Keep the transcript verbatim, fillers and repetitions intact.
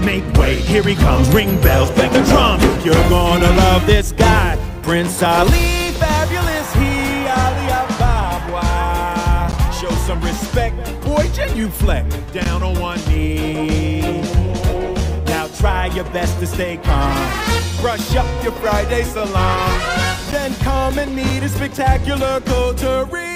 Make way, here he comes, ring bells, play the drums. You're gonna love this guy, Prince Ali, fabulous he, Ali Ababa. Show some respect, boy, genuflect, down on one knee. Now try your best to stay calm, brush up your Friday salon, then come and meet a spectacular coterie.